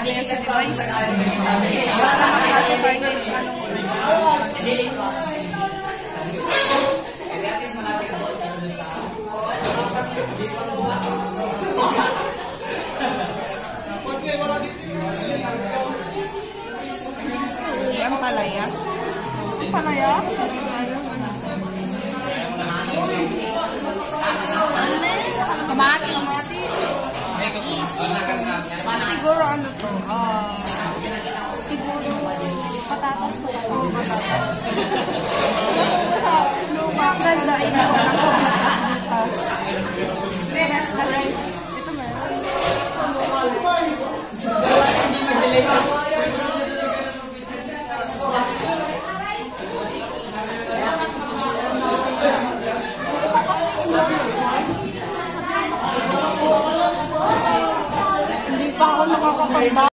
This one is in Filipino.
Hindi kasi device. Para makasify guys anong palaya? Palaya? Kamatis. Siguro ano to? Siguro patatas to. Oo, patatas. Sa lumang ganda ito ng patatas. Fresh na rice. Ito meron. Hindi mag-delay. Hindi pa ako nakakapagba.